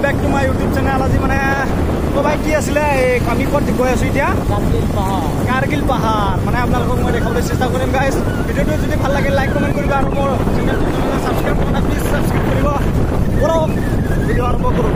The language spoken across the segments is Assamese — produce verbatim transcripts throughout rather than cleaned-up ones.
back to my YouTube channel. আজি মানে তো ভাই কি আছিল আমি ক'ত গৈ আছো এতিয়া কাৰ্গিল পাহাৰ কাৰ্গিল পাহাৰ মানে আপোনালোকক মই দেখাবলৈ চেষ্টা কৰিম গাইস ভিডিওটো যদি ভাল লাগে লাইক কমেন্ট কৰিবা আৰু মোৰ চেনেলটো সাবস্ক্ৰাইব কৰা প্লিজ সাবস্ক্ৰাইব কৰিব বলো ভিডিও আৰম্ভ কৰো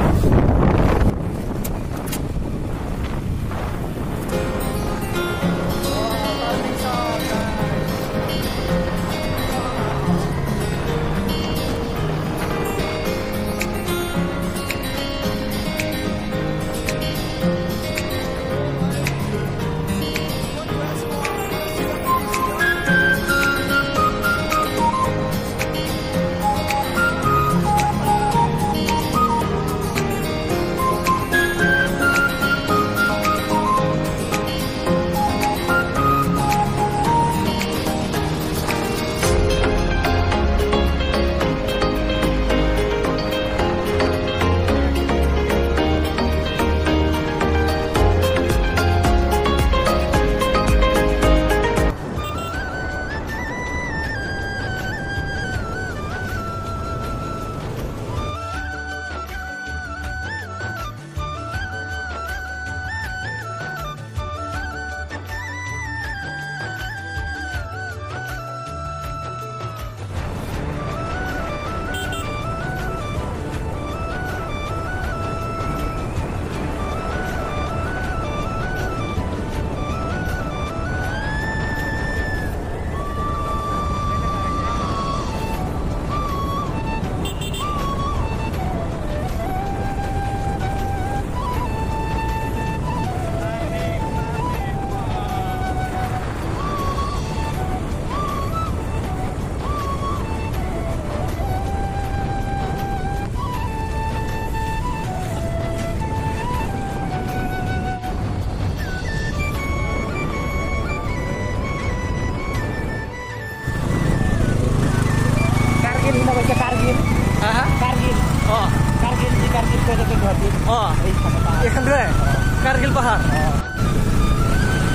Kargil, aha, Kargil, oh, Kargil di Kargil ke Guwahati, oh, ikan dua, Kargil pahar,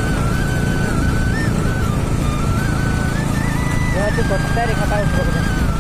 ya itu kota dari kota itu.